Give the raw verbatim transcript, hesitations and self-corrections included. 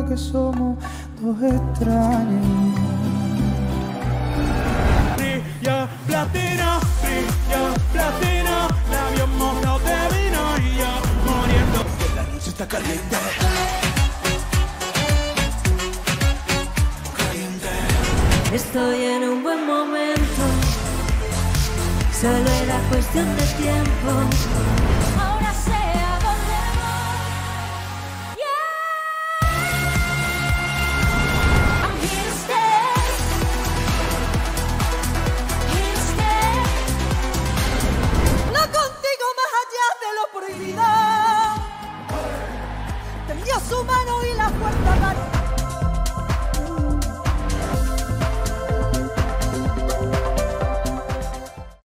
que somos dos extraños. Brilla platino, brilla platino, labios mojados de vino y yo muriendo. Que la noche está caliente. Estoy en un buen momento, solo era cuestión de tiempo.